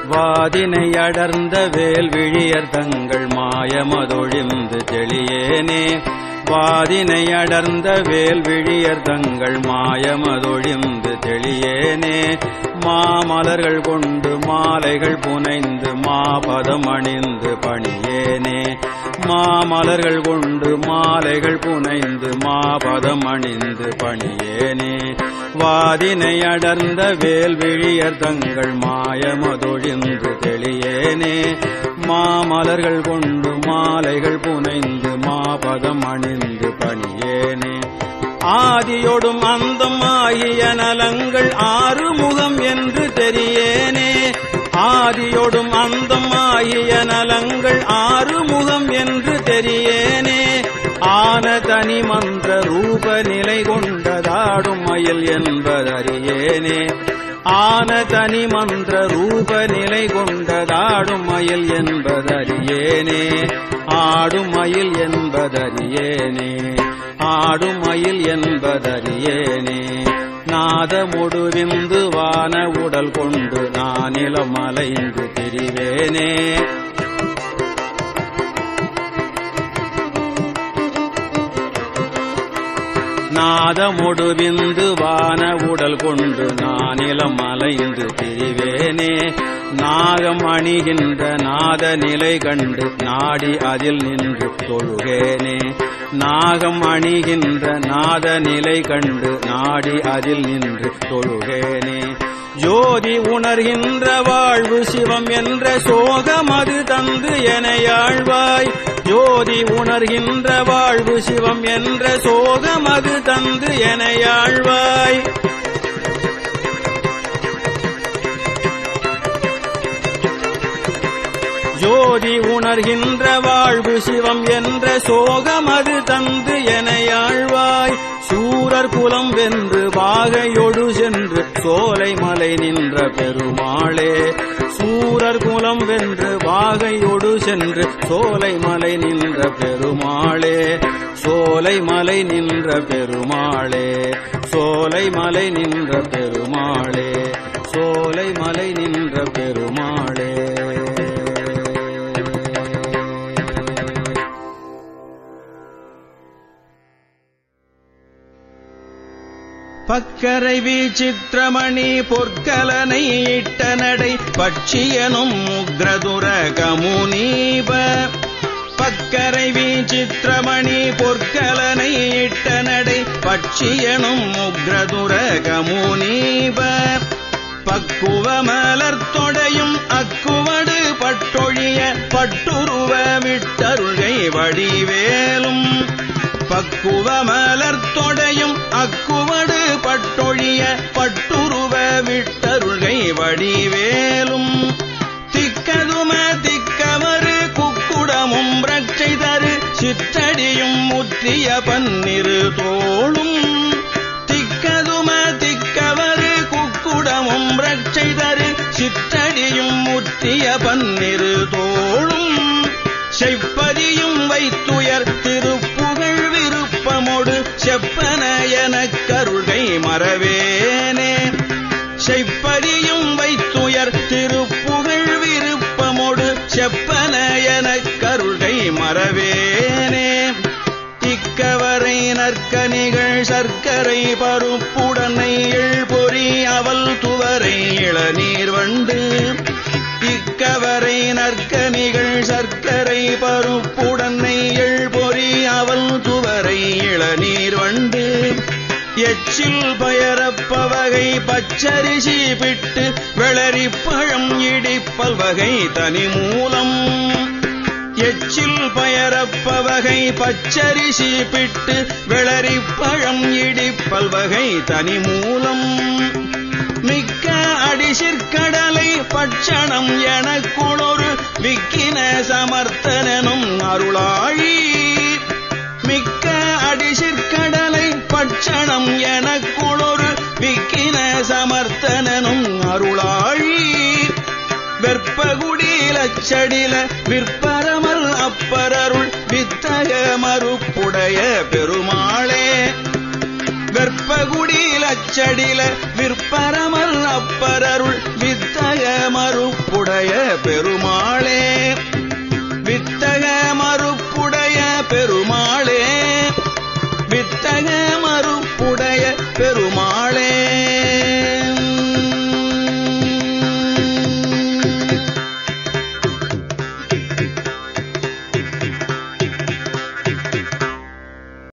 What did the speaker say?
வாதினை அடர்ந்த வேல்விழியர் தங்கள் மாயமதொழிந்து தெளியேனே வாதினை அடர்ந்த வேல்விழியர் தங்கள் மாயமதொழிந்து தெளியேனே மாமலர்கள் கொண்டு மாலைகள் புனைந்து மாபதம் அணிந்து பணியேனே மாமலர்கள் கொண்டு மாலைகள் புனைந்து மாபதம் அணிந்து பணியேனே வாதினை அடர்ந்த வேல்விழியர் தங்கள் மாயமதொழிந்து தெளியேனே மாமலர்கள் கொண்டு மாலைகள் புனைந்து மாபதம் அணிந்து பணியேனே ஆதியொடும் அந்தம் ஆகிய நலங்கள் ஆறுமுகம் என்று தெரியேனே ஆதியொடும் அந்தம் ஆகிய நலங்கள் ஆறுமுகம் என்று தெரியேனே ஆன தனி மன்ற ரூப நிலை கொண்டதாடும் மயில் என்பதறியேனே ஆன தனி மன்ற ரூப நிலை கொண்டதாடும் மயில் என்பதறியேனே ஆடும் மயில் என்பதறியேனே ஆடும் மயில் என்பதறியேனே நாதமுடு விந்து வான உடல் கொண்டு நானிலம் அலைந்து திரிவேனே நாதமுடு விந்து வான உடல் கொண்டு நானிலம் அலைந்து திரிவேனே நாகம் அணிகின்ற நாத நிலை கண்டு நாடி அதில் நின்று தொழுகேனே நாகம் அணிகின்ற நாத நிலை கண்டு நாடி அதில் நின்று தொழுகேனே ஜோதி உணர்கின்ற வாழ்வு சிவம் என்ற சோகம் அது தந்து எனையாழ்வாய் ஜோதி உணர்கின்ற வாழ்வு சிவம் என்ற சோகம் அது தந்து எனையாழ்வாய் ஜோதி உணர்கின்ற வாழ்வு சிவம் என்ற சோகம் அது தந்து எனையாழ்வாய் சூரர் குலம் வென்று வாகையொடு சென்று சோலை மலை நின்ற பெருமாளே சூரர் குலம் வென்று வாகையொடு சென்று சோலை மலை நின்ற பெருமாளே சோலை மலை நின்ற பெருமாளே சோலை மலை நின்ற பெருமாளே சோலை மலை நின்ற பெருமாளே பக்கரை வீச்சித்திரமணி பொற்கலனை இட்ட நடை பட்சியனும் உக்ரதுர கமுனீப பக்கரை வீச்சித்திரமணி பொற்கலனை இட்ட நடை பட்சியனும் உக்ரதுர கமுனீப பக்குவ மலர்த்தொடையும் அக்குவடு பட்டொழிய பட்டுருவ விட்டருகை வடிவேலும் பக்குவ மலர்த்தொடையும் அக்குவடு பட்டொழிய பட்டுருவ விட்டருகை வடிவேலும் திக்கதும திக்கவரு குக்குடமும் ரட்சை தரு சிற்றடியும் முற்றிய பன்னிரு தோளும் திக்கதும திக்கவரு குக்குடமும் ரட்சை தரு சிற்றடியும் முற்றிய பன்னிரு தோளும் செப்பதியும் வைத்துயர் திருப்புகழ் விருப்பமோடு செப்பன எனக் கருள்கை மறவேனே செப்பதியும் வைத்துயர் திருப்புகழ் விருப்பமோடு செப்பன எனக் கருள்கை மறவேனே இக்கவரை நற்கனிகள் சர்க்கரை பருப்புடனை எழ்பொறி அவல் துவரை இளநீர் வண்டு இக்கவரை நற்கனிகள் சர்க்கரை பருப்புடனை எழ்பொறி அவல் துவரை இளநீர் வண்டு எச்சில் பயரப்பவகை பச்சரிசி பிட்டு வெளரிப்பழம் இடிப்பல் வகை தனி மூலம் எச்சில் பயரப்பவகை பச்சரிசி பிட்டு வெளரிப்பழம் இடிப்பல் வகை தனி மூலம் மிக்க அடிசிற்கடலை பட்சணம் எனக்குளொரு விக்கின சமர்த்தனும் அருளாழி மிக்க அடிசிற்கடலை பட்சணம் எனக்குளொரு விக்கின சமர்த்தனும் அருளாழி வெற்பகுடி லச்சடில விற்பரமல் அப்பரருள் வித்தக மறுப்புடைய பெருமாளே வெற்பகுடி லச்ச விச்சடில விற்பரமல் அப்பரருள் வித்தக மறுப்புடைய பெருமாளே.